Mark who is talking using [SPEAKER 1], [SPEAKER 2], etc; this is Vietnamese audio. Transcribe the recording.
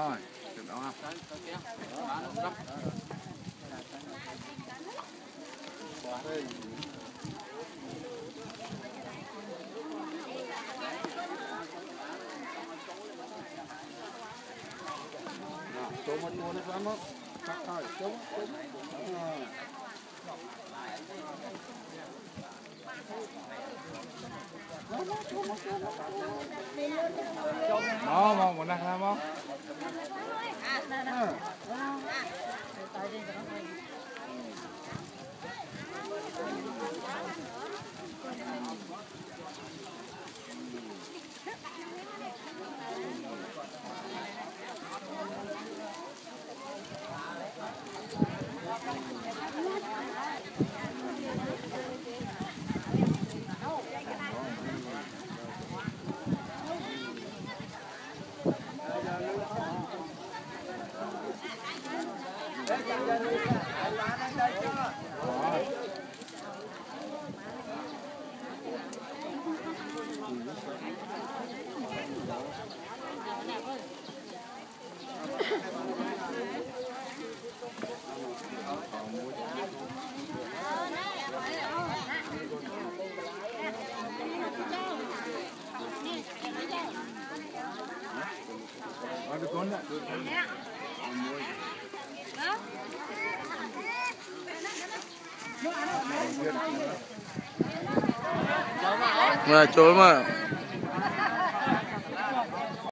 [SPEAKER 1] rồi, được đó không? Xuống một mua nước lắm không? Chắc thôi, xuống. Mau, mau nak lah mau. Ada kondak. Mà trốn mà